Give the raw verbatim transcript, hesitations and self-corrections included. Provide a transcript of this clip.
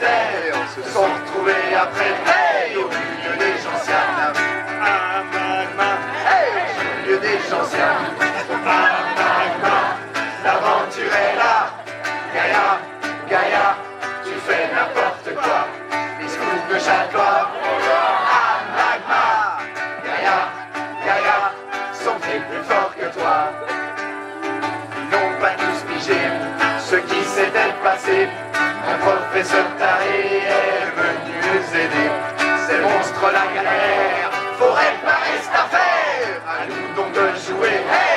terre se sont retrouvés après, hey, au milieu des gentianes. Ah, magma, Hey, au milieu des gentianes. ah, magma, L'aventure est là, Gaïa, Gaïa, tu fais n'importe quoi. Les scouts de Châtelois, ah, magma, Gaïa, Gaïa, sont-ils plus forts que toi? Ils n'ont pas tous pigé ce qui s'était passé. Un professeur taré est venu les aider. Ces monstres la galère, faut réparer cette affaire. À nous donc de jouer, hey!